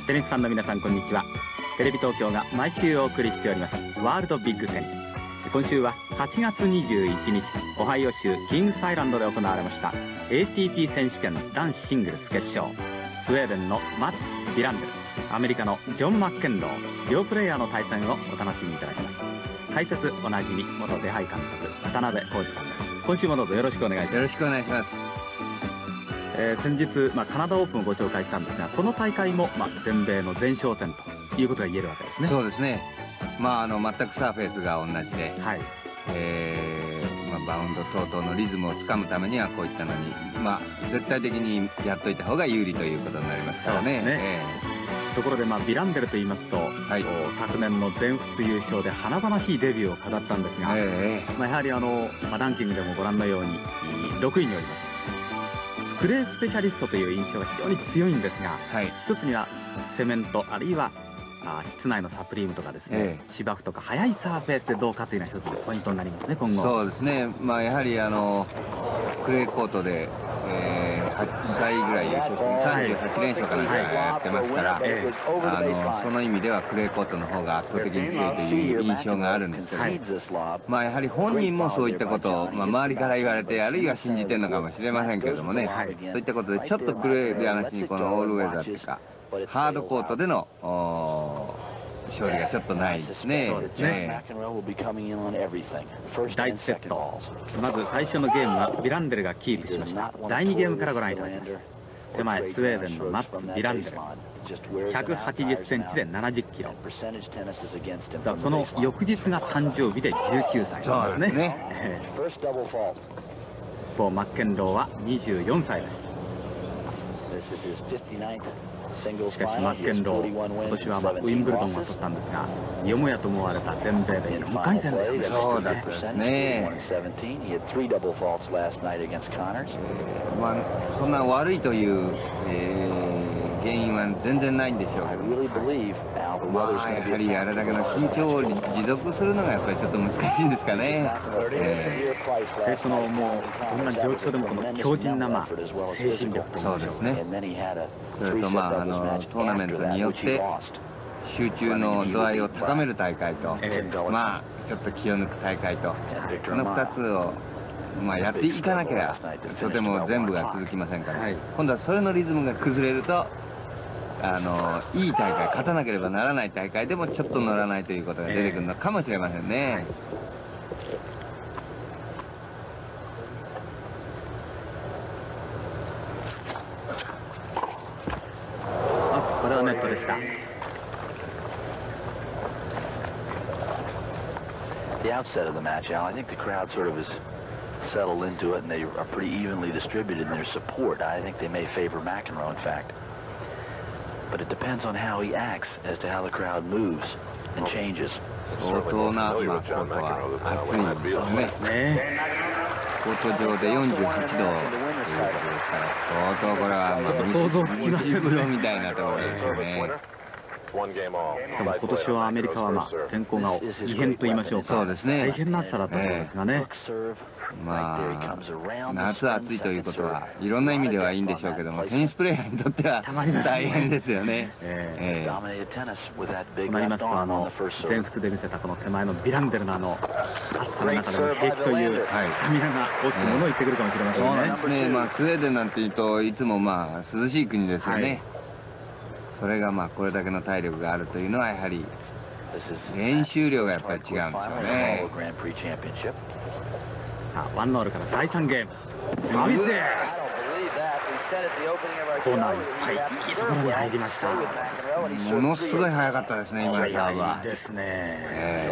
テニスファンの皆さん、こんにちは。テレビ東京が毎週お送りしておりますワールドビッグテニス。今週は8月21日オハイオ州キングスアイランドで行われました ATP 選手権男子シングルス決勝。スウェーデンのマッツ・ビランデル、アメリカのジョン・マッケンロー、両プレーヤーの対戦をお楽しみいただきます。解説おなじみ元手配監督渡辺浩二さんです。今週もどうぞよろしくお願いします。 よろしくお願いします。 先日、カナダオープンをご紹介したんですが、この大会も、全米の前哨戦ということが言えるわけですね。 そうですね。全くサーフェイスが同じで、はい、バウンド等々のリズムをつかむためにはこういったのに、絶対的にやっといた方が有利ということになりますからね。 ところで、ビランデルと言いますと、はい、昨年の全仏優勝で華々しいデビューを飾ったんですが、やはりランキングでもご覧のように6位におります。クレースペシャリストという印象が非常に強いんですが、はい、一つにはセメント、あるいは室内のサプリームとかですね、芝生とか速いサーフェースでどうかというのは一つのポイントになりますね、今後。 そうですね。やはりクレーコートで、8回ぐらい優勝して38連勝かなんかやってますから、その意味ではクレーコートの方が圧倒的に強いという印象があるんですけど、やはり本人もそういったことを、周りから言われて、あるいは信じてるのかもしれませんけれどもね、そういったことでちょっとクレーで話にこのオールウェザーというかハードコートでの勝利がちょっとないですね。 第1セット、まず最初のゲームはビランデルがキープしました。第2ゲームからご覧いただきます。手前スウェーデンのマッツ・ビランデル、180センチで70キロ。さあ、この翌日が誕生日で19歳なんですね。一方マッケンローは24歳です。しかしマッケンロー、今年はウィンブルドンは取ったんですが、よもやと思われた全米で4回戦で敗れました。 そうだったですね。そんな悪いという、原因は全然ないんでしょうけど、やはりあれだけの緊張を持続するのがやっぱりちょっと難しいんですかね。 もうどんな状況でもこの強靭な精神力というんでしょう。 そうですね。それとトーナメントによって集中の度合いを高める大会と、ちょっと気を抜く大会と、この2つをやっていかなきゃとても全部が続きませんから、今度はそれのリズムが崩れると、いい大会、勝たなければならない大会でもちょっと乗らないということが出てくるのかもしれませんね。 これはネットでした。 The outset of the match, Al, I think the crowd sort of has settled into it, and they are pretty evenly distributed in their support. I think they may favor McEnroe, in fact. But it depends on how he acts as to how the crowd moves and changes. 相当なコートは暑いですよね。コート上で48度ということですから、相当これは想像つきませんね。 みたいなところですよね。 しかも今年はアメリカは天候が異変と言いましょうか。そうですね。大変な暑さだったそうですがね。 夏暑いということはいろんな意味ではいいんでしょうけども、テニスプレーヤーにとっては大変ですよね。 となりますと全仏で見せたこの手前のビランデルの暑さの中でも平気というスタミナが大きくものを言ってくるかもしれませんね。 そうですね。スウェーデンなんていうといつも涼しい国ですよね。それがこれだけの体力があるというのはやはり練習量がやっぱり違うんでしょうね。 ワンノールから第3ゲーム、サービスエース。コーナーいっぱい、いいところに入りました。 ものすごい速かったですね、今のサーブは。 速いですね。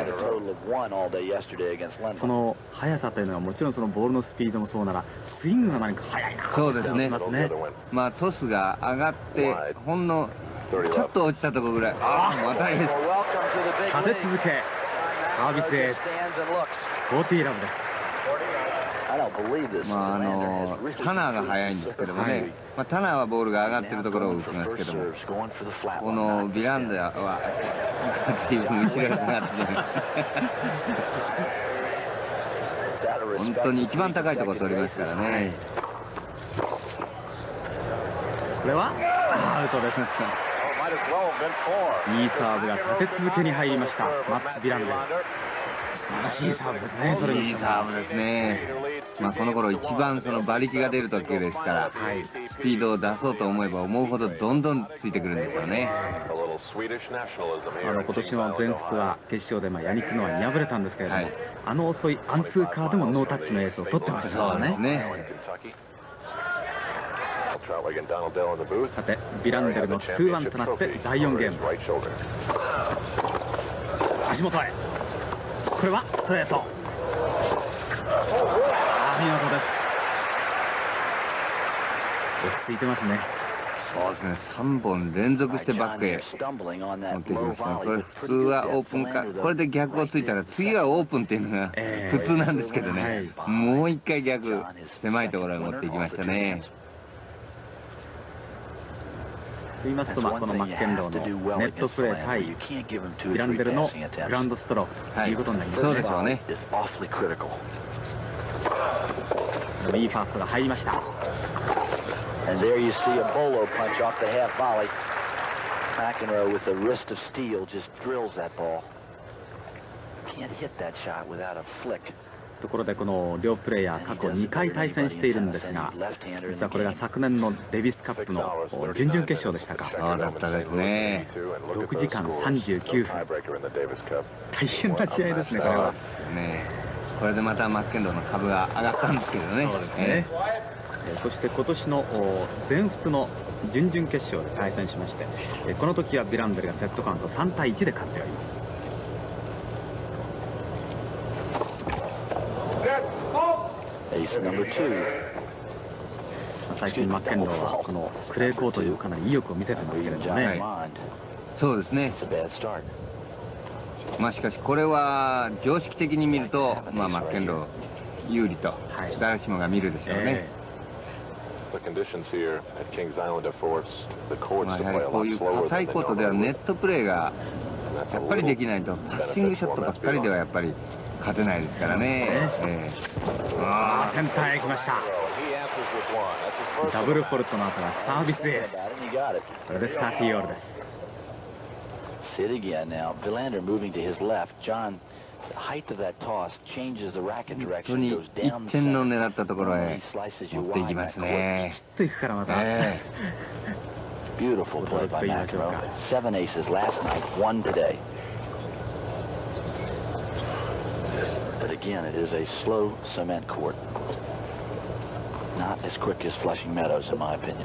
その速さというのはもちろんそのボールのスピードもそうなら、スイングが何か速いな。 そうですね。トスが上がってほんのちょっと落ちたところぐらい。またです。 立て続けサービスエース。40ラブです。 タナーが速いんですけどもね、タナーはボールが上がってるところを打ちますけども、このビランダは随分後ろになってる。本当に一番高いところ取りますからね。 これはアウトです。 いいサーブが立て続けに入りましたマッツ・ビランデル。素晴らしいサーブですね。それにしてもいいサーブですね。この頃一番その馬力が出る時ですから、スピードを出そうと思えば思うほどどんどんついてくるんですよね。 今年の全仏は決勝でヤニック・ノアに敗れたんですけれども、遅いアンツーカーでもノータッチのエースを取ってましたからね。 そうですね。 さてビランデルの 2-1 となって第4ゲームです。足元へ、これはストレート。見事です。落ち着いてますね。 そうですね、3本連続してバックへ持ってきましたね。これ普通はオープンか、これで逆をついたら次はオープンっていうのが普通なんですけどね、もう一回逆、狭いところへ持っていきましたね。 と言いますと、このマッケンローのネットプレー対ビランデルのグラウンドストロークということになりますね。 そうでしょうね。 いいファーストが入りました。 And there you see a bolo punch off the half volley. McEnroe with a wrist of steel just drills that ball. Can't hit that shot without a flick. ところでこの両プレーヤー過去2回対戦しているんですが、実はこれが昨年のデビスカップの準々決勝でしたか。 そうだったですね。 6時間39分。大変な試合ですね、これは。 そうですね。これでまたマッケンローの株が上がったんですけどね。 そうですね。そして今年の全仏の準々決勝で対戦しまして、この時はビランデルがセットカウント3対1で勝っております。最近マッケンローはこのクレーコートにもかなり意欲を見せてますけれどもね。 そうですね。しかしこれは常識的に見ると、マッケンロー有利と誰しもが見るでしょうね。やはりこういう硬いコートではネットプレーがやっぱりできないと、パッシングショットばっかりではやっぱり勝てないですからね。 センターへ来ました。ダブルフォルトの後はサービスエース。これで30オールです。 Sit again now. Villander moving to his left. John, the height of that toss changes the racket direction. Goes down the 1点の狙ったところへ持っていきますね。 きちっといくからまた。 Beautiful play by McEnroe. 7 aces last night, 1 today. But again, it is a slow cement court. Not as quick as Flushing Meadows, in my opinion.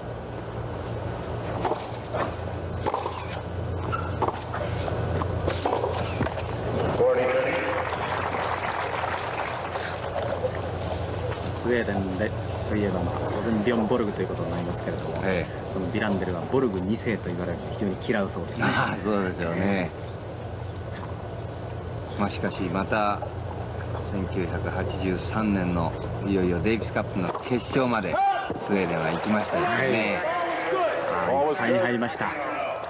スウェーデンでといえば当然ビョンボルグということになりますけれども、このビランデルはボルグ2世と言われる非常に嫌うそうですね。 そうですよね。しかしまた1983年のいよいよデイビスカップの決勝までスウェーデンは行きましたですね。 いっぱいに入りました。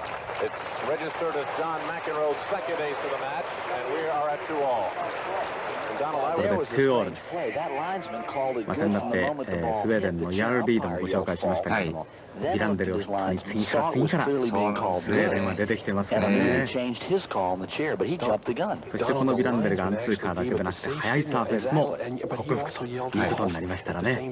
これで2オールです。先だってスウェーデンのヤール・リードもご紹介しましたけれども、ビランデルを筆頭に次から次からスウェーデンは出てきてますからね。そしてこのビランデルがアンツーカーだけでなくて速いサーフェスも克服ということになりましたらね。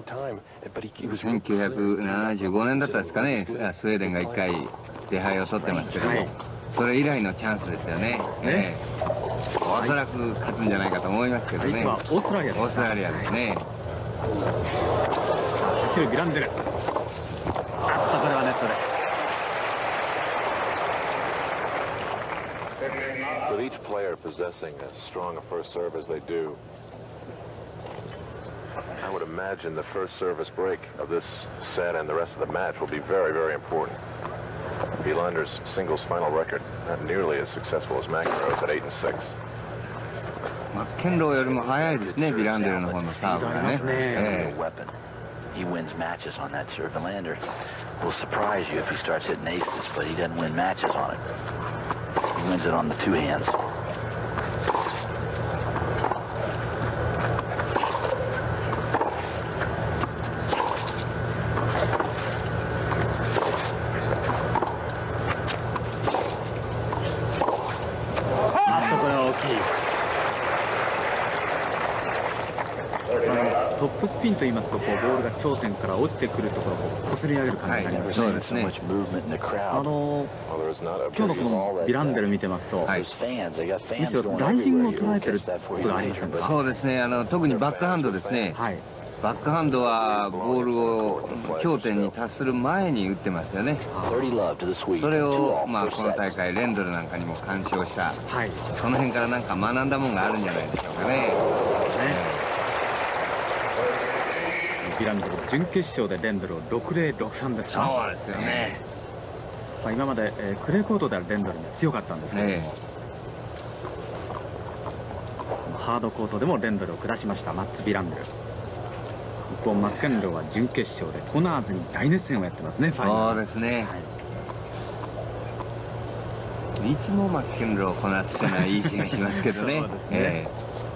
1975年だったですかね、スウェーデンが1回出敗を取ってますけども、それ以来のチャンスですよね。おそらく勝つんじゃないかと思いますけどね。 オーストラリアです。 オーストラリアですね。 走るビランデル。これはネットです。 With each player possessing as strong a first serve as they do, I would imagine the first service break of this set and the rest of the match will be very, very important. Vilander's singles final record not nearly as successful as McEnroe's at 8-6. マッケンローよりも速いですね、ビランデルの方のサーブがね。 He wins matches on that serve. Vilander will surprise you if he starts hitting aces, but he doesn't win matches on it. He wins it on the two hands. トップスピンと言いますと、こうボールが頂点から落ちてくるところを擦り上げる感じになりますね。 そうですね。 今日のこのビランデル見てますと、むしろライジングを捉えてることがありませんか？ そうですね。特にバックハンドですね。はい。バックハンドはボールを頂点に達する前に打ってますよね。それを、この大会レンドルなんかにも干渉した、はい、その辺からなんか学んだもんがあるんじゃないでしょうかね。 ビランデル準決勝でレンドルを6-0、6-3ですか。 そうですよね。 今まで、クレーコートではレンドルに強かったんですけども、ハードコートでもレンドルを下しましたマッツ・ビランデル。一方マッケンローは準決勝でコナーズに大熱戦をやってますね。 そうですね、はい、いつもマッケンローをこなすっていうのはいい気がしますけどね。そうですね、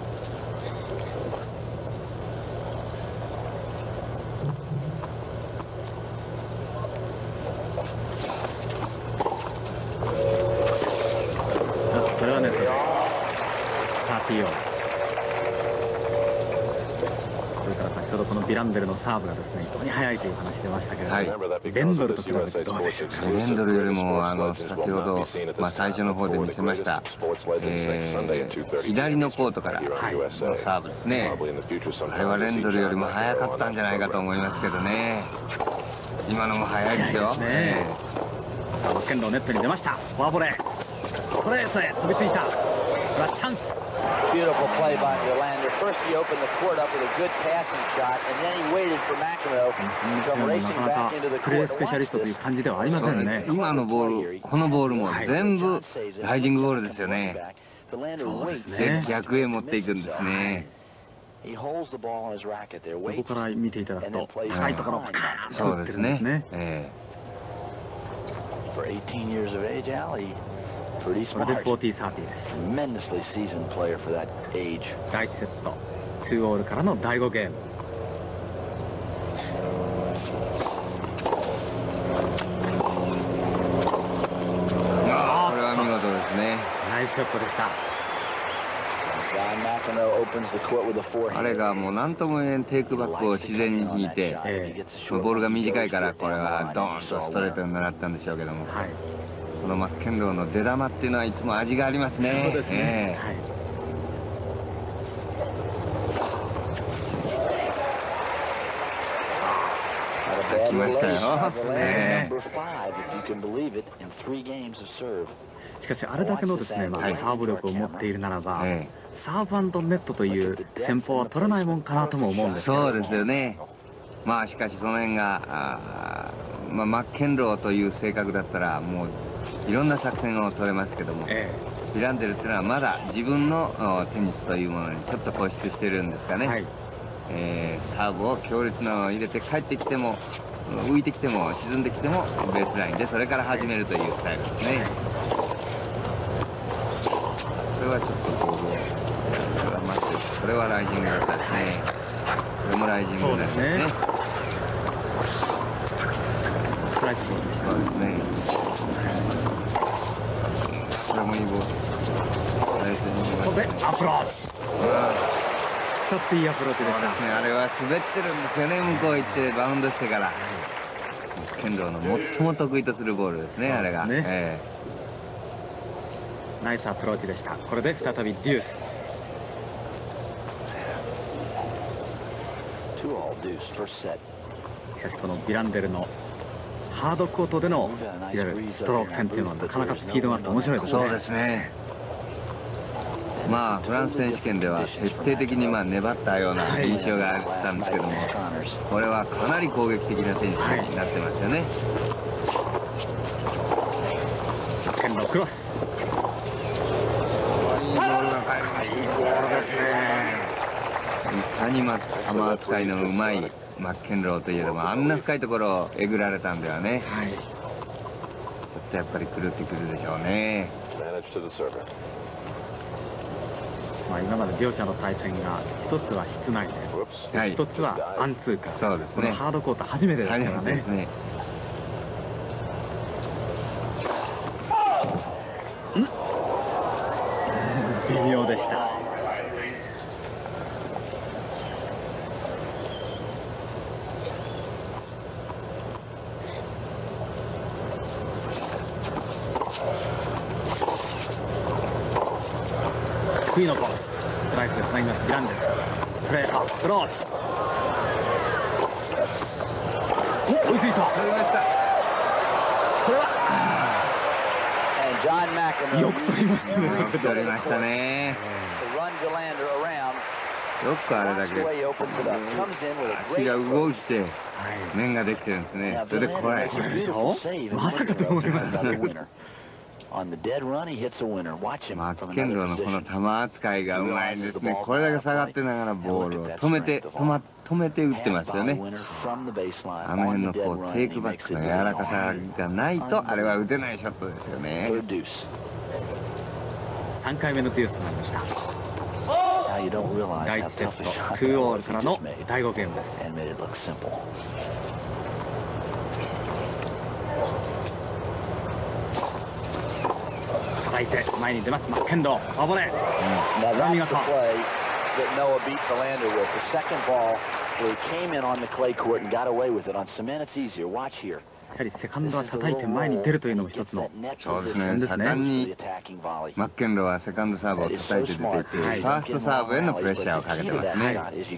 これはネットです。30-0。先ほどこのビランデルのサーブがですね、非常に速いという話出ましたけれども、はい、レンドルと比べてどうでしょうか。 レンドルよりも先ほど、最初の方で見せました、左のコートからのサーブですね。あれはレンドルよりも速かったんじゃないかと思いますけどね。今のも速いですよ。 マッケンローネットに出ました。フォアボレー、ストレートへ飛びついた。これはチャンス。 Beautiful play by Nylander. First he opened the court up with a good passing shot, and then he waited for McEnroe to come racing back into the court. プレースペシャリストという感じではありませんね。 今のボール、このボールも全部ライジングボールですよね。 そうですね。 逆へ持っていくんですね。 ここから見ていただくと高いところをパカーンと打ってるんですね。 For 18 years of age, Ali. これで40-30です。第1セット2オールからの第5ゲーム。 これは見事ですね。 ナイスショットでした。 あれがもう何とも言えんテイクバックを自然に引いて、ボールが短いからこれはドーンとストレートに狙ったんでしょうけども、はい、このマッケンローの出玉っていうのはいつも味がありますね。 そうですね。はい。 来ましたよ。 しかしあれだけのですね、サーブ力を持っているならば、サーブ&ネットという戦法は取らないもんかなとも思うんですけど。 そうですよね。しかしその辺がマッケンローという性格だったらもういろんな作戦を取れますけども、ビランデルっていうのはまだ自分のテニスというものにちょっと固執してるんですかね。はい、サーブを強烈なのを入れて帰ってきても浮いてきても沈んできてもベースラインでそれから始めるというスタイルですね。これはちょっとボールを待って、これはライジングだったですね。これもライジングになりますね。 スライスボールでした。 そうですね。これもいいボール。 ここでアプローチ。2ついいアプローチでした。 あれは滑ってるんですよね。向こう行ってバウンドしてから。ケンローの最も得意とするボールですね、あれが。 ナイスアプローチでした。これで再びデュース。しかしこのビランデルのハードコートでのいわゆるストローク戦っていうのはなかなかスピードがあって面白いですね。 そうですね。フランス選手権では徹底的に粘ったような印象があったんですけども、これはかなり攻撃的なテニスになってますよね。 マッケンロークロス。 いいボールが返りました。いいボールですね。いかに球扱いのうまいマッケンローといえども、あんな深いところをえぐられたんではね、はい、ちょっとやっぱり狂ってくるでしょうね。 今まで両者の対戦が一つは室内で、一つはアンツーカー。 そうですね。 このハードコート初めてですからね。微妙でした。 得意のコース、スライスでつなぎますビランデル。ストレートアプローチ。お、追いついた。 取りました。 これはよく取りましたね。 よく取りましたね。よくあれだけ足が動いて面ができてるんですね。それでこれでしょ。まさかと思いましたね。 マッケンローのこの球扱いがうまいんですね。これだけ下がってながらボールを止めて打ってますよね。あの辺のこうテイクバックの柔らかさがないとあれは打てないショットですよね。 3回目のデュースとなりました。第1セット2オールからの第5ゲームです。叩いて前に出ますマッケンロー。フォアボレー。見事。やはりセカンドは叩いて前に出るというのも一つのそうですね。盛んにマッケンローはセカンドサーブを叩いて出ていて、ファーストサーブへのプレッシャーをかけてますね。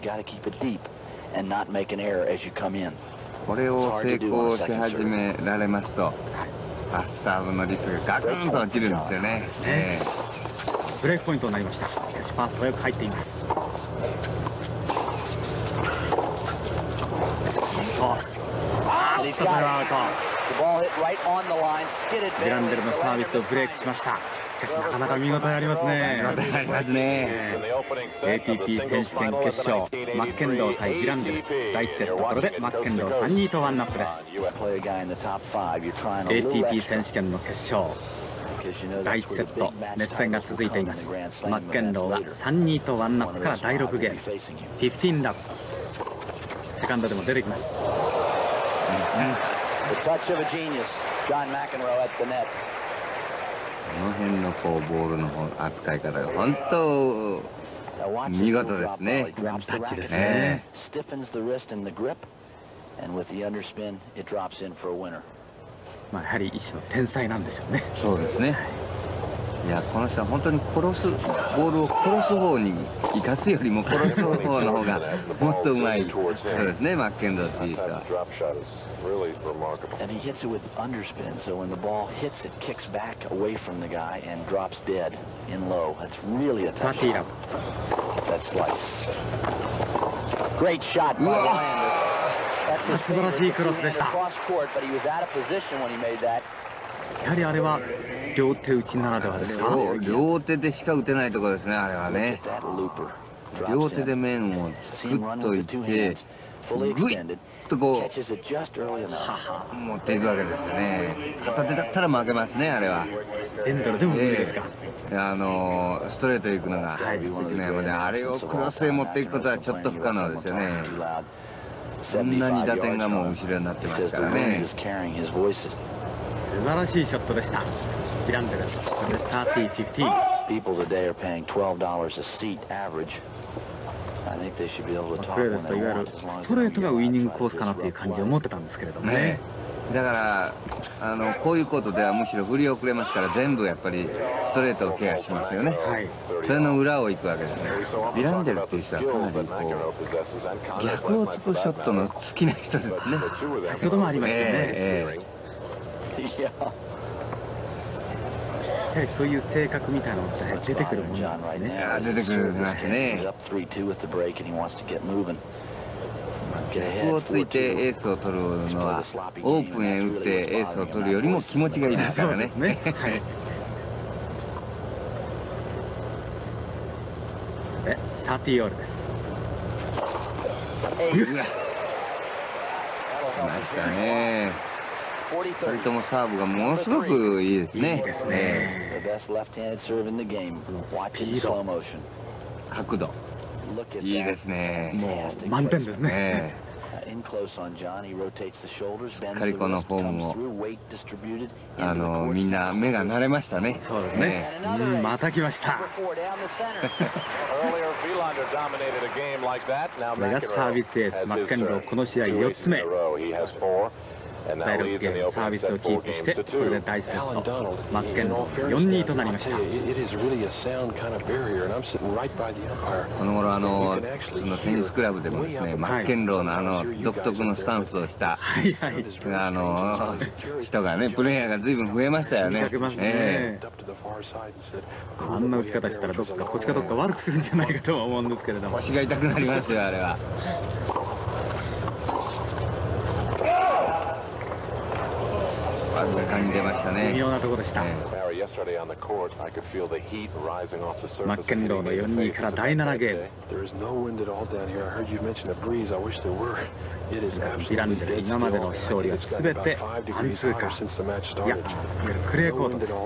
これを成功し始められますと、パスサーブの率がガクンと落ちるんですよね。 ブレークポイントになりました。しかしファーストはよく入っています。これはアウト。ビランデルのサービスをブレークしました。しかしなかなか見応えありますね。 見応えありますね。 ATP 選手権決勝、マッケンロー対ビランデル。第1セット、これでマッケンロー3-2とワンアップです。ATP 選手権の決勝、第1セット熱戦が続いています。マッケンローが3-2とワンアップから第6ゲーム、15ラブ。セカンドでも出てきます。 この辺のこうボールの扱い方が本当見事ですね。 タッチですね。まあやはり一種の天才なんでしょうね。 そうですね。いや、この人は本当にボールを殺す方に生かすよりも殺す方の方がもっとうまいそうですね、マッケンローっていう人は。 素晴らしいクロスでした。やはりあれは両手打ちならではですか。 両手でしか打てないところですね、あれはね。両手で面を作っといてグイッとこう持っていくわけですよね。片手だったら負けますね、あれは。 エンドルでも無理ですか。 ストレート行くのができないので、あれをクロスへ持っていくことはちょっと不可能ですよね。そんなに打点がもう後ろになってますからね。 素晴らしいショットでした。ビランデル、これで30-15。プレーですといわゆるストレートがウイニングコースかなという感じを持ってたんですけれどもね。 だからこういうことではむしろ振り遅れますから、全部やっぱりストレートをケアしますよね。それの裏を行くわけですね。ビランデルっていう人はかなりこう逆をつくショットの好きな人ですね。 先ほどもありましたね。やはりそういう性格みたいなのって出てくるものなんですね。 出てくるますね。逆をついてエースを取るのはオープンへ打ってエースを取るよりも気持ちがいいですからね。 30オールです。 来ましたね。2人ともサーブがものすごくいいですね。 いいですね。スピード、 角度、いいですね。 もう満点ですね。 しっかりこのフォームをみんな目が慣れましたね。 そうですね。また来ました。これがサービスエース、マッケンローこの試合4つ目。 And 第 now 6 leads ゲ in the ームサー opening ビスを set キー 4 プし games て to これで 2. 第1セットマッケンロー 4-2 となりました。 この頃そのテニスクラブでもですね、マッケンローの独特のスタンスをした人がね、プレイヤーが随分増えましたよね。 見かけますね。あんな打ち方したらどっか腰かどっか悪くするんじゃないかとは思うんですけれども。 腰が痛くなりますよ、あれは。盛んに出ましたね。 微妙なところでした。マッケンローの 4-2 から第7ゲーム。ビランデル、今までの勝利は全てアンツーカー、いや、いわゆるクレーコートです。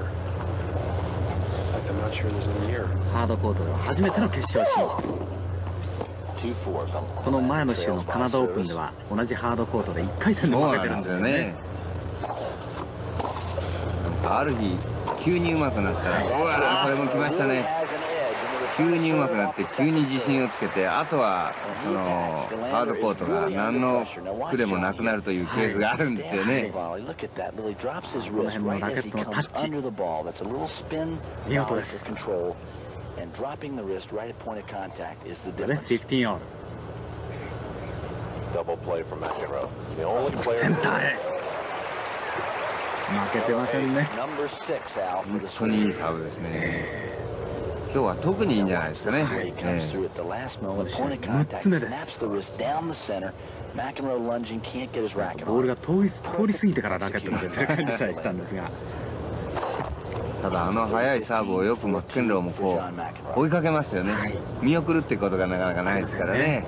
ハードコートでは初めての決勝進出。この前の週のカナダオープンでは同じハードコートで1回戦で負けてるんですよね。 ある日急に上手くなったら、うわー、これも来ましたね。急に上手くなって急に自信をつけて、あとはそのハードコートが何の苦でもなくなるというケースがあるんですよね。 この辺のラケットのタッチ、見事です。これで15オール。センターへ。負けてませんね。 本当にいいサーブですね。今日は特にいいんじゃないですかね。 6つ目です。ボールが通り過ぎてからラケットが出てる感じさえしたんですが、 ただ速いサーブをよくマッケンローもこう追いかけますよね。見送るってことがなかなかないですからね。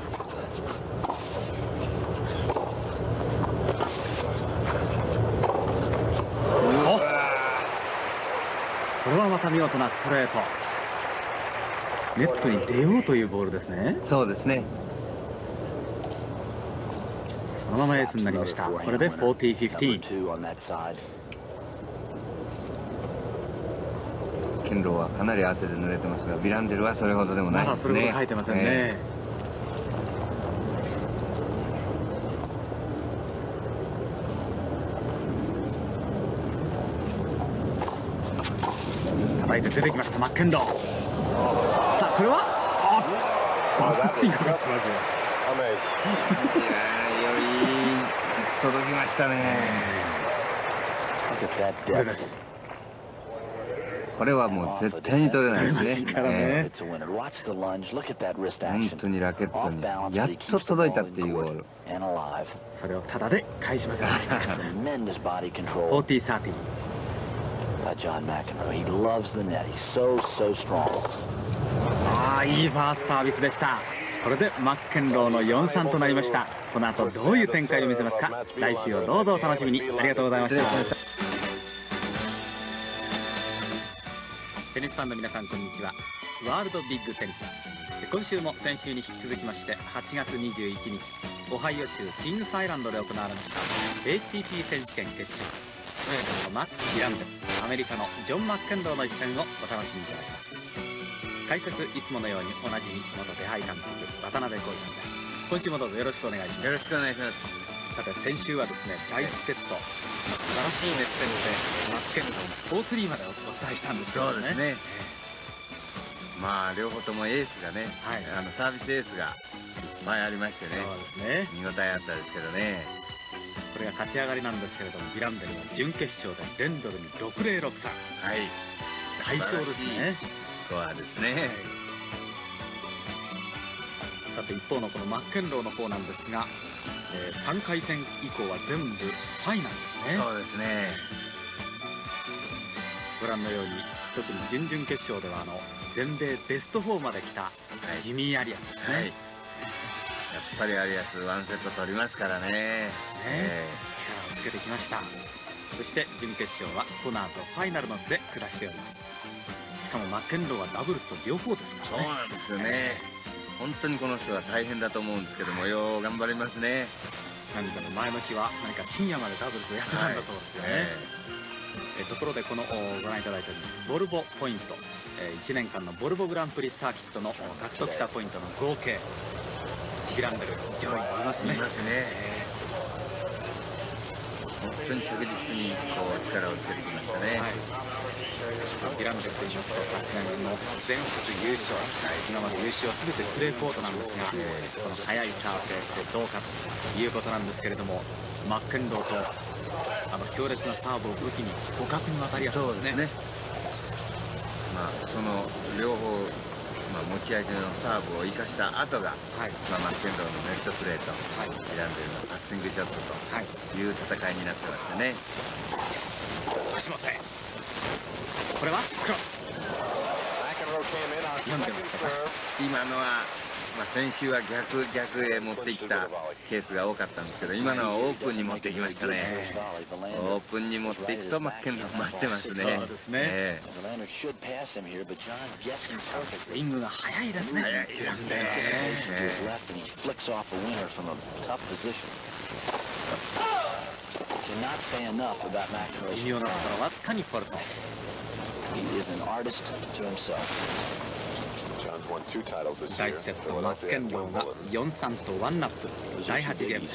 これはまた見事なストレート。ネットに出ようというボールですね。 そうですね。 そのままエースになりました。これで40-15。 ケンローはかなり汗で濡れてますが、ビランデルはそれほどでもないですね。 まだそれほど書いてませんね。叩いて出てきましたマッケンロー。さあこれはバックスピンかかってますよ。 いや、より届きましたね。 これです。 これはもう絶対に取れないですね。本当にラケットにやっと届いたっていうボール。 それをタダで返しませんでした。40-30。いいファーストサービスでした。これでマッケンローの 4-3 となりました。この後どういう展開を見せますか。来週をどうぞお楽しみに。ありがとうございました。テニスファンの皆さん、こんにちは。ワールドビッグテニス、今週も先週に引き続きまして8月21日オハイオ州キングスアイランドで行われました ATP 選手権決勝、マッチ・ビランデル、アメリカのジョン・マッケンローの一戦をお楽しみいただきます。解説いつものようにおなじみ元手配監督渡辺浩さんです。今週もどうぞよろしくお願いします。 よろしくお願いします。 さて先週はですね、第1セット素晴らしい熱戦でマッケンローの 4-3 までお伝えしたんですけどね。 そうですね。まあ両方ともエースがね、サービスエースが前ありましてね、 そうですね、 見応えあったですけどね。 これが勝ち上がりなんですけれども、ビランデルの準決勝でレンドルに6-0-6-3、 はい、 快勝ですね。 スコアですね。 さて一方のこのマッケンローの方なんですが、3回戦以降は全部ファイナルですね。 そうですね。 ご覧のように特に準々決勝では全米ベスト4まで来たジミー・アリアスですね。 やっぱりアリアス1セット取りますからね。そうですね、力をつけてきました。そして準決勝はコナーズをファイナルの末下しております。しかもマッケンローはダブルスと両方ですからね。 そうなんですよね。本当にこの人は大変だと思うんですけども、よう頑張りますね。 何かの前の日は何か深夜までダブルスをやってたんだそうですよね。ところでこのご覧いただいておりますボルボポイント、1年間のボルボグランプリサーキットの獲得したポイントの合計、ビランデル上位にいますね。いますね。 本当に着実にこう力をつけてきましたね。 ディランデルといいますと昨年の全仏優勝、今まで優勝は全てクレーコートなんですが、この速いサーフェイスでどうかということなんですけれども、マッケンローと強烈なサーブを武器に互角に渡り合ってますね。 その両方、持ち味のサーブを生かした後が、マッケンローのネットプレーと、ディランデルのパッシングショットという戦いになってましたね。 足元へ、これはクロス。読んでましたか。 今のは、先週は逆へ持っていったケースが多かったんですけど、今のはオープンに持っていきましたね。オープンに持っていくとマッケンロー待ってますね。 そうですね。しかしスイングが速いですね。ディランデル。微妙なところわずかにフォルト。第1セット、マッケンローが 4-3 とワンナップ。第8ゲームです。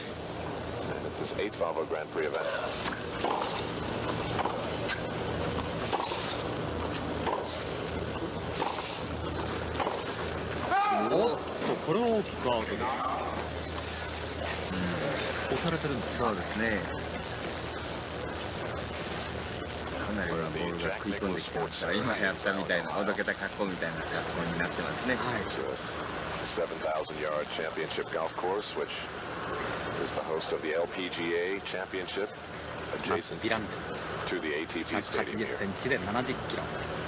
おっと、これは大きくアウトです。押されてるんです。 そうですね。かなりのボールが食い込んできてますから、今やったみたいなほどけた格好みたいな格好になってますね。 7,000-yard championship golf course, which is the host of the LPGA championship, adjacent to the ATP stadium here. 180センチで70キロ。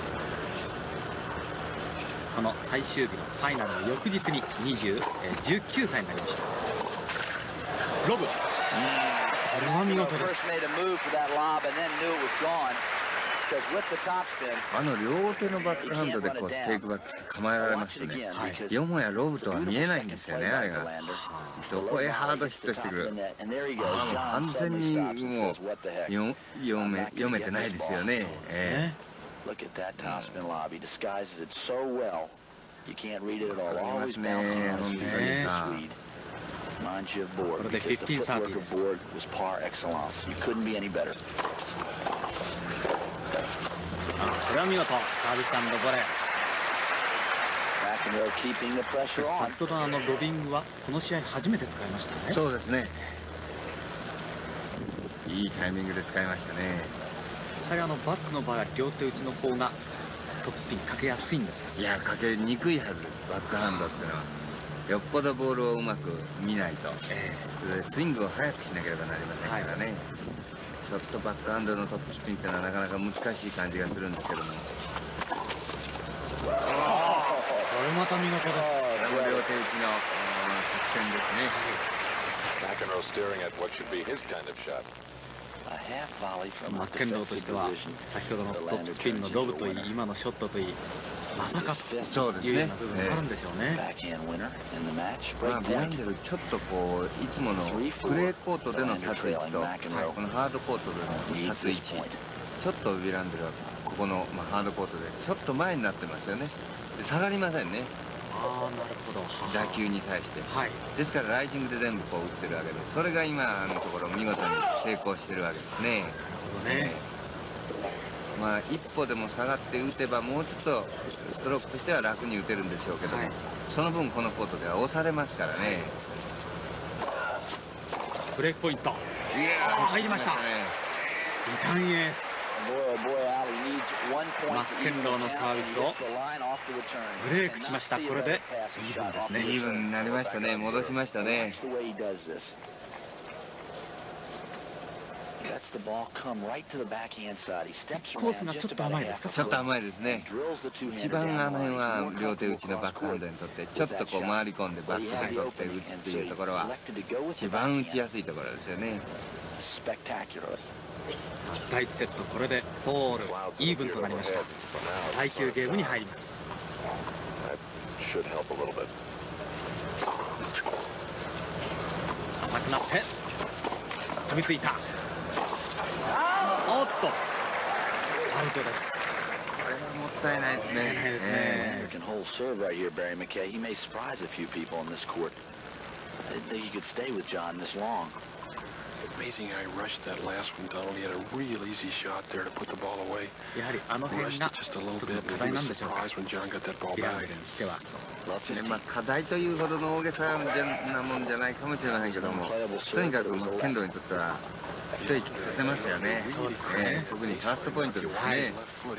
この最終日のファイナルの翌日に19歳になりました。ロブ、これは見事です。 両手のバックハンドでこうテイクバックして構えられますとね、よもやロブとは見えないんですよね、あれが。どこへハードヒットしてくる。もう完全にもう読めてないですよね。 これで15-30です。これは見事、サービス&ボレー。先ほどロビングはこの試合初めて使いましたね。 そうですね。いいタイミングで使いましたね。 やはりバックの場合は両手打ちの方がトップスピンかけやすいんですか。 いや、かけにくいはずです。バックハンドっていうのはよっぽどボールをうまく見ないと、スイングを速くしなければなりませんからね。ちょっとバックハンドのトップスピンっていうのはなかなか難しい感じがするんですけども。これまた見事です。 両手打ちの得点ですね。 マッケンローとしては先ほどのトップスピンのロブといい、今のショットといい、まさかというような部分があるんでしょうね。 ビランデル、ちょっとこういつものクレーコートでの立つ位置と、このハードコートでの立つ位置、ちょっとビランデルはここの、ハードコートでちょっと前になってますよね。で下がりませんね。 なるほど。 打球に対して、ですからライジングで全部こう打ってるわけです。それが今のところ見事に成功してるわけですね。 なるほどね。 一歩でも下がって打てばもうちょっとストロークとしては楽に打てるんでしょうけども、その分このコートでは押されますからね。 ブレークポイント入りました。リターンエース。マッケンローのサービスをブレークしました。これでイーブンですね。 イーブンになりましたね。戻しましたね。 コースがちょっと甘いですか。 ちょっと甘いですね。一番あの辺は両手打ちのバックハンドにとってちょっとこう回り込んでバックで取って打つっていうところは一番打ちやすいところですよね。 第1セット、これでフォールイーブンとなりました。第9ゲームに入ります。浅くなって飛びついた。おっとアウトです。 これはもったいないですね。 Amazing how he rushed that last one, Donald. He had a real easy shot there to put the ball away. やはりあの辺が一つの課題なんでしょうか、ビランデルにしては。 まあ課題というほどの大げさなもんじゃないかもしれませんけども、とにかくマッケンローにとっては一息つかせますよね。 そうですね。 特にファーストポイントですね。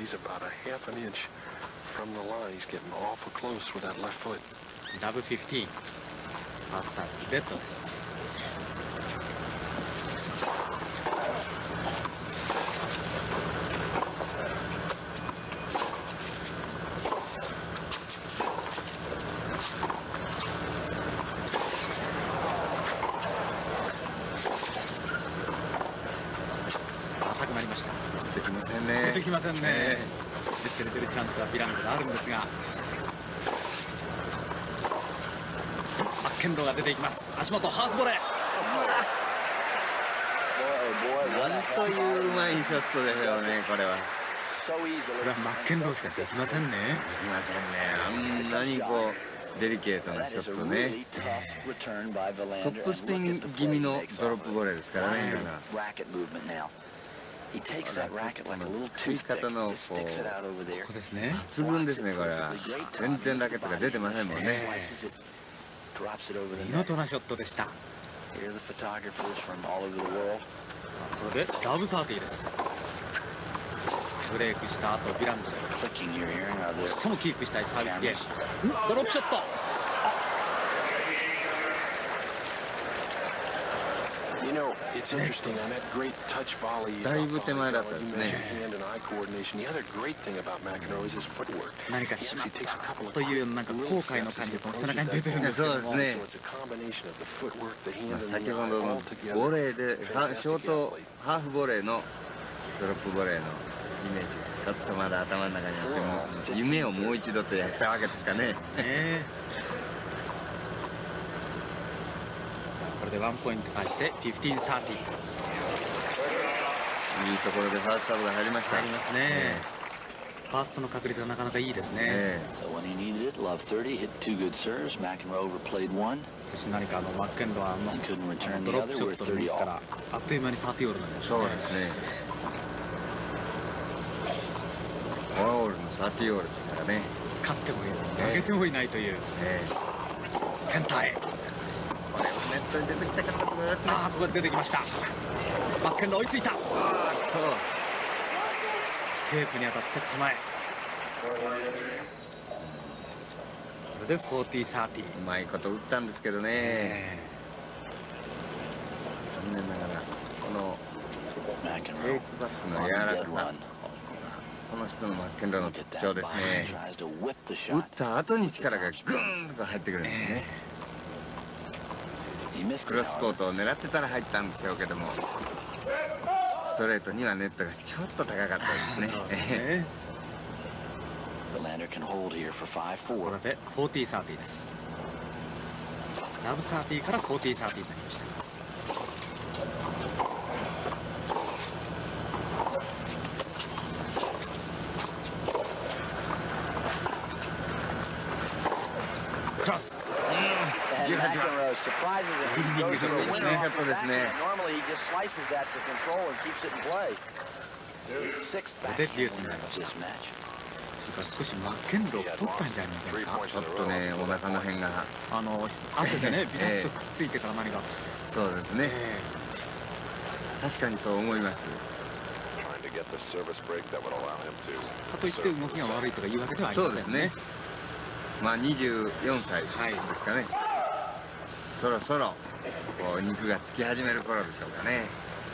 ラブ15、ファーストサービスレッドです。浅くなりました。 出てきませんね。 出てきませんね。出てるチャンスはビランデルあるんですが、マッケンローが出ていきます。足元ハーフボレー。 なんといううまいショットですよね、これは。 これはマッケンローしかできませんね。 できませんね。あんなにこうデリケートなショットね。トップスピン気味のドロップボレーですからね。使い方のここですね。 抜群ですね、これは。全然ラケットが出てませんもんね。 見事なショットでした。これでラブ30です。ブレイクした後ビランデル、下もキープしたいサービスゲーム。ドロップショット。 だいぶ手前だったですね。 何かしまったというなんか後悔の感じが背中に出てるんですけども。 そうですね。先ほどのボレーでショートハーフボレーのドロップボレーのイメージがちょっとまだ頭の中にあっても、夢をもう一度とやったわけですかね。 これで1ポイント返して15-30。いいところでファーストサーブが入りました。 入りますね。ファーストの確率がなかなかいいですね。私何かマッケンローのドロップショットでですからあっという間に30オールなんですね。 そうですね。フォアオールの30オールですからね。 勝ってもいない、負けてもいないというセンターへ。 これはネットに出てきたかったと思いますね。 ここで出てきました。マッケンロー追いついた。テープに当たって手前。これで40-30。 うまいこと打ったんですけどね。残念ながらこのテイクバックの柔らかさ、この人のマッケンローの特徴ですね。打った後に力がグーンと入ってくるんですね。クロスコートを狙ってたら入ったんでしょうけども、ストレートにはネットがちょっと高かったですね。 これで40-30です。ラブ30から40-30になりました。クロス。18番。いいニングショットですね。 ショットですね。 これでデュースになりました。それから少しマッケンロー太ったんじゃありませんか。 ちょっとね、お腹の辺が汗でねビタッとくっついてから何か。 そうですね。確かにそう思います。 かといって動きが悪いとかいうわけではありませんね。そうですね。 まあ24歳ですかね。そろそろこう肉がつき始める頃でしょうかね。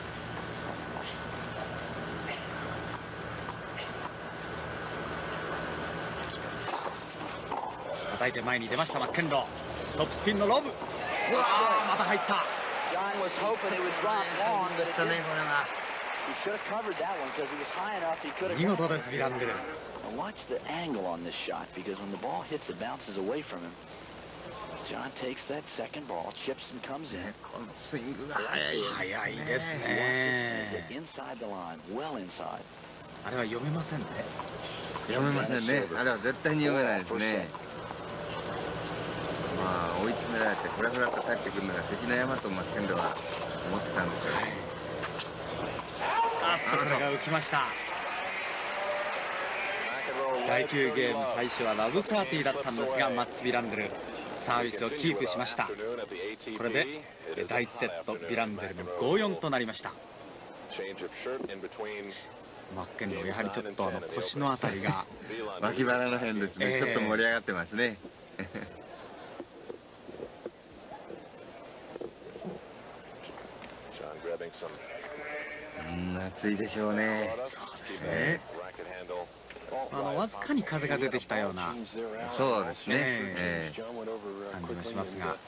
叩いて前に出ましたマッケンロー。トップスピンのロブ。また入った。見事ですビランデル。 Watch the angle on this shot because when the ball hits, it bounces away from him. John takes that second ball, chips and comes in. このスイングが速い。 速いですね。 Inside the line, well inside. あれは読めませんね。 読めませんね。あれは絶対に読めないですね。 まあ追い詰められてフラフラと帰ってくるのが関の山とマッケンローは思ってたんでしょう。 これが浮きました。第9ゲーム最初はラブサーティーだったんですが、マッツ・ビランデルサービスをキープしました。これで第1セットビランデルの 5-4 となりました。マッケンローやはりちょっと腰のあたりが脇腹の辺ですね、ちょっと盛り上がってますね。暑いでしょうね。 そうですね。わずかに風が出てきたような、 そうですね、 感じがしますが、 マッ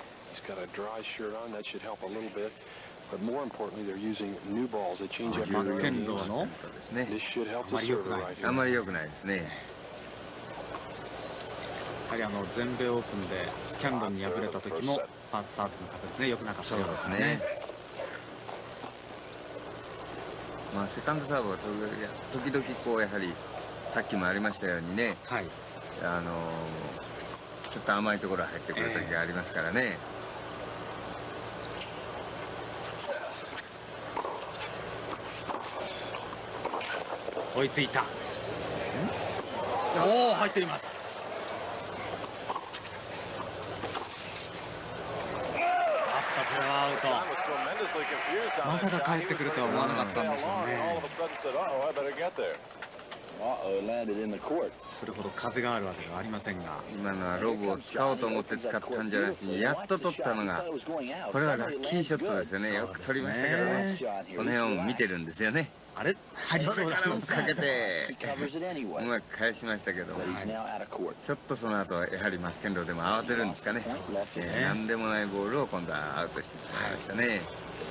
ケンローのあまり良くないですね。 あまり良くないですね。 やはり全米オープンでスキャンロンに敗れた時もファーストサービスの確率ね、良くなかったようですね。 まあセカンドサーブは時々こうやはりさっきもありましたようにね、 はい、 ちょっと甘いところ入ってくる時がありますからね。 追いついた。おお、入っています。これはアウト。まさか帰ってくるとは思わなかったんでしょうね。それほど風があるわけではありませんが、 今のはロブを使おうと思って使ったんじゃなくて、やっと取ったのがこれはラッキーショットですよね。よく取りましたけどね。この辺を見てるんですよね。 あれ入りそうだ。 それから追っかけてうまく返しましたけど、ちょっとその後はやはりマッケンローでも慌てるんですかね。何でもないボールを今度はアウトしてしまいましたね。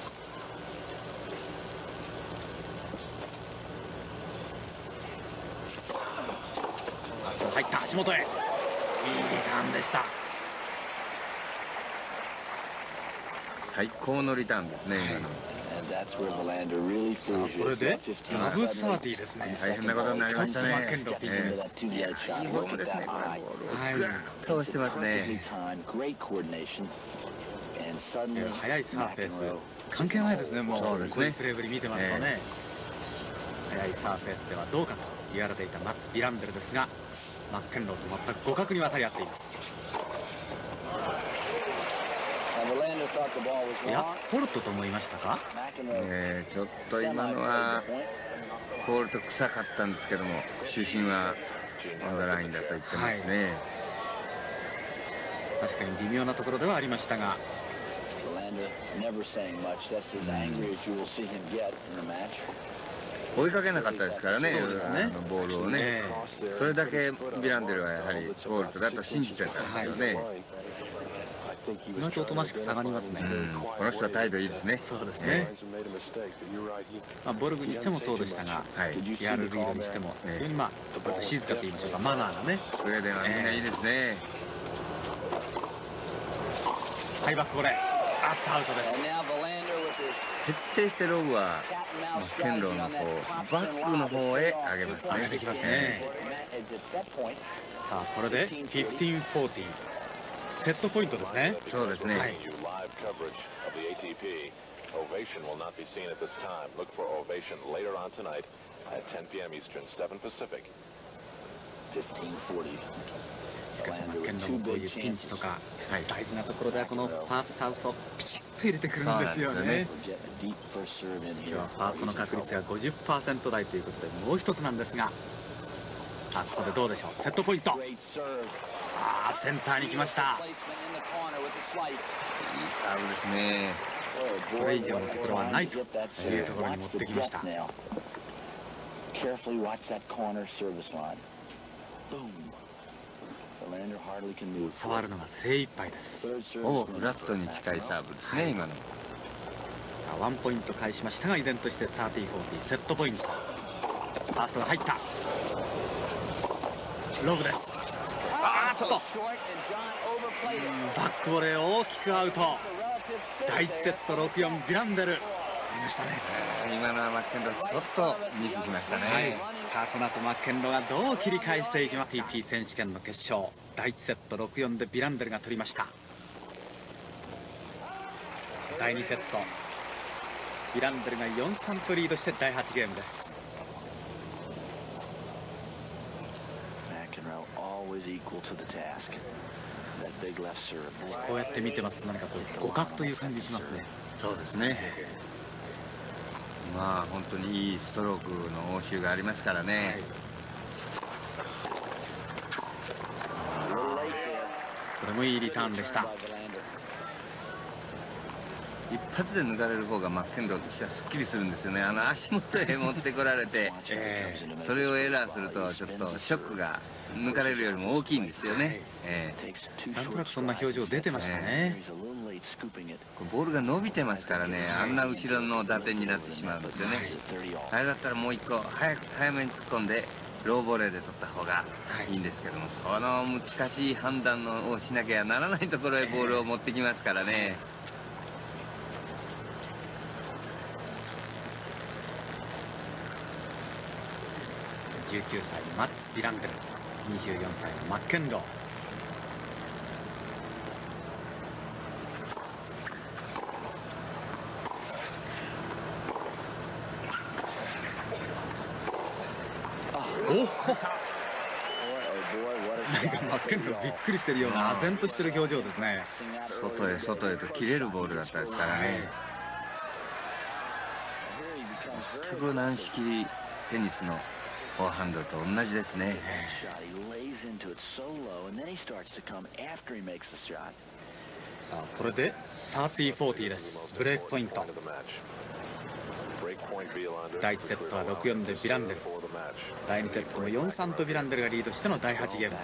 入った足元へ、いいリターンでした。 最高のリターンですね、今の。 さあこれでラブサーティーですね。 大変なことになりましたね。 マッケンローピンチです。 いいフォームですね。これボールをグラッと押してますね。 速いサーフェイス関係ないですね。もうそうですね。 プレーぶり見てますとね、速いサーフェイスではどうかと言われていたマッツ・ビランデルですが、マッケンローと全く互角に渡り合っています。いや、フォルトと思いましたか。 ちょっと今のはフォルト臭かったんですけども、主審はオンダラインだと言ってますね。 確かに微妙なところではありましたが、 追いかけなかったですからね、ボールをね。それだけビランデルはやはりフォルトだと信じてたんですよね。 意外とおとなしく下がりますね。 この人は態度いいですね。 そうですね。ボルグにしてもそうでしたが、ヤールリードにしても非常に静かと言いましょうか、マナーがね。 スウェーデンはみんないいですね。 ハイバックこれアウトです。 徹底してロブはマッケンローのバックの方へ上げますね。 上げてきますね。さあこれで15-40。セットポイントですね。 そうですね。 しかしマッケンローもこういうピンチとか大事なところではこのファーストサウスをピチッと入れてくるんですよね。今日はファーストの確率が 50% 台ということでもう一つなんですが、さあここでどうでしょう。セットポイント。センターに来ました。いいサーブですね。 これ以上のところはないというところに持ってきました。触るのが精一杯です。 ほぼフラットに近いサーブですね、今の。 ワンポイント返しましたが、依然として30-40セットポイント。ファーストが入った。ロブです。バックボレー大きくアウト。第1セット6-4ビランデル取りましたね。 今のはマッケンローちょっとミスしましたね。 さあこの後マッケンローがどう切り返していきます。TP 選手権の決勝第1セット6-4でビランデルが取りました。 第2セット、ビランデルが 4-3 とリードして第8ゲームです。こうやって見てますと何かこう互角という感じしますね。 そうですね。まあ本当にいいストロークの応酬がありますからね。 これもいいリターンでした。 一発で抜かれる方がマッケンローとしてはすっきりするんですよね。足元へ持ってこられて、それをエラーするとちょっとショックが抜かれるよりも大きいんですよね。 なんとなくそんな表情出てましたね。 ボールが伸びてますからね、あんな後ろの打点になってしまうんですよね。あれだったらもう一個早めに突っ込んでローボレーで取った方がいいんですけども、その難しい判断をしなきゃならないところへボールを持ってきますからね。 19歳マッツ・ビランデル、24歳のマッケンロー。おお、なんかマッケンローびっくりしてるような唖然としてる表情ですね。 外へと切れるボールだったですからね。全く軟式テニスのフォアハンドと同じですね。 さあこれで30-40です。ブレイクポイント。第1セットは 6-4 でビランデル、第2セットも 4-3 とビランデルがリードしての第8ゲームです。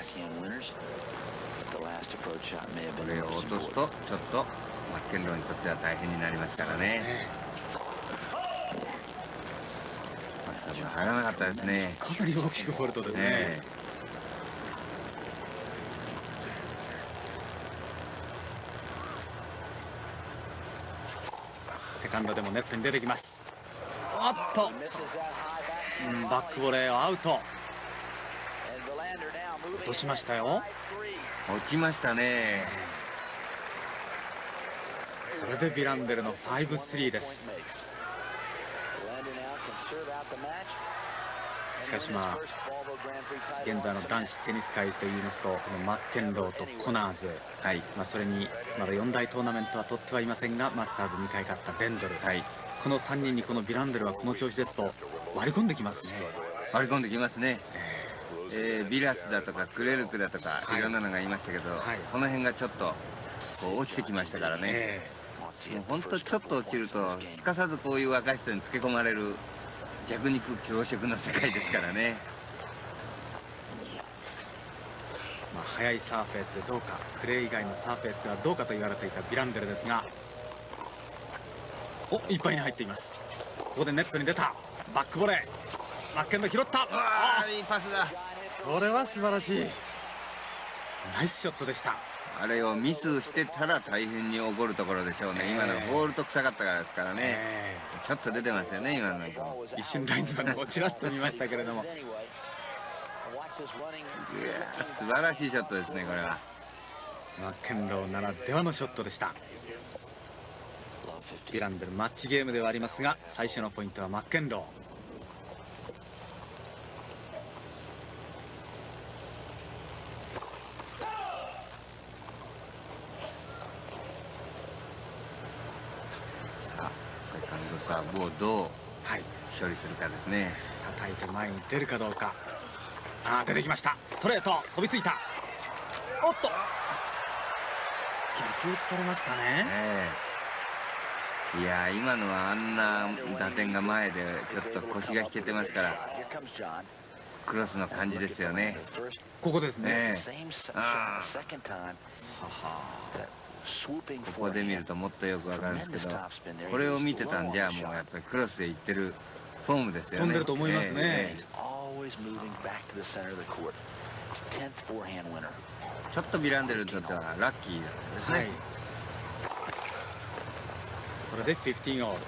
これを落とすとちょっとマッケンローにとっては大変になりますからね。パスサーブが入らなかったですね。 かなり大きくフォルトですね。セカンドでもネットに出てきます。おっと、バックボレーアウト。落としましたよ。 落ちましたね。 これでビランデルの 5-3 です。しかしまあ現在の男子テニス界といいますと、このマッケンローとコナーズ、それにまだ4大トーナメントは取ってはいませんが、マスターズ2回勝ったベンドル、この3人にこのビランデルはこの調子ですと割り込んできますね。 割り込んできますね。ビラスだとかクレルクだとかいろんなのがいましたけど、この辺がちょっとこう落ちてきましたからね。もう本当ちょっと落ちるとすかさずこういう若い人につけ込まれる弱肉強食の世界ですからね。 速いサーフェイスでどうか、クレー以外のサーフェイスではどうかと言われていたビランデルですが、いっぱいに入っています。ここでネットに出たバックボレー、マッケンロー拾った。 いいパスだ。 これは素晴らしいナイスショットでした。 あれをミスしてたら大変に怒るところでしょうね。今のボールと臭かったからですからね。ちょっと出てますよね、今の。 一瞬ラインズマンをちらっと見ましたけれども、いや素晴らしいショットですね。これはマッケンローならではのショットでした。ビランデルマッチゲームではありますが、最初のポイントはマッケンロー。 セカンドサーブをどう処理するかですね。 叩いて前に出るかどうか。出てきました。ストレート飛びついた。おっと、逆を突かれましたね。 いや今のはあんな打点が前でちょっと腰が引けてますから、クロスの感じですよね。 ここですね。 ここで見るともっとよくわかるんですけど、これを見てたんじゃもうやっぱりクロスでいってるフォームですよね。 飛んでると思いますね。 ちょっとビランデルにとってはラッキーだったですね。 これで15オール。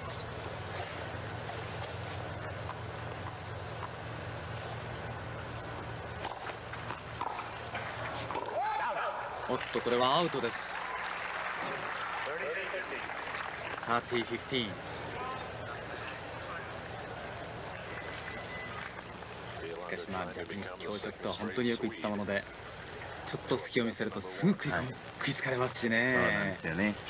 おっと、これはアウトです。 30-15。しかしまあジャッキー強弱とは本当によく言ったもので、ちょっと隙を見せるとすぐ食いつかれますしね。 そうなんですよね。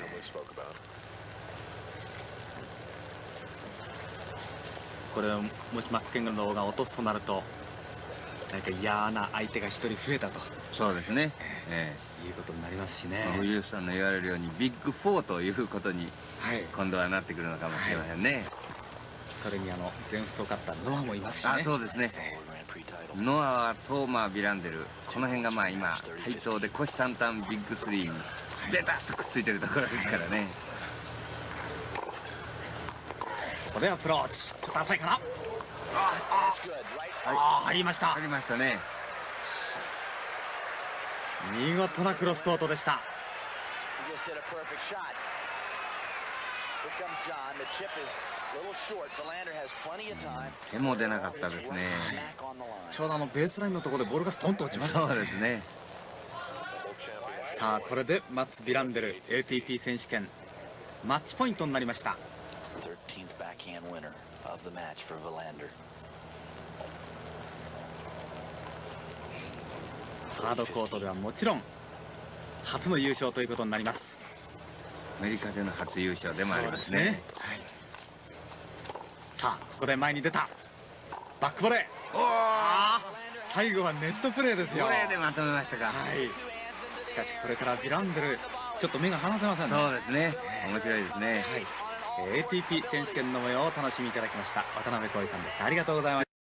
これをもしマッケンローが落とすとなると、何か嫌な相手が一人増えたとそうですね、 いうことになりますしね。 藤井さんの言われるようにビッグ4ということに今度はなってくるのかもしれませんね。 それに全仏を勝ったノアもいますしね。 そうですね。ノアはトーマー、ビランデル、この辺がまあ今対等で虎視眈々ビッグ3にベタッとくっついてるところですからね。 これはアプローチちょっと浅いかな。入りました。 入りましたね。 見事なクロスコートでした。 手も出なかったですね。 ちょうどベースラインのところでボールがストンと落ちました。 そうですね。 さあこれでマッツ・ビランデル ATP 選手権マッチポイントになりました。ハードコートではもちろん初の優勝ということになります。 アメリカでの初優勝でもありますね。 さあここで前に出たバックボレー。最後はネットプレーですよ。 ボレーでまとめましたか。 しかしこれからビランデルちょっと目が離せませんね。 そうですね。面白いですね。 ATP 選手権の模様をお楽しみいただきました渡辺浩二さんでした。ありがとうございました。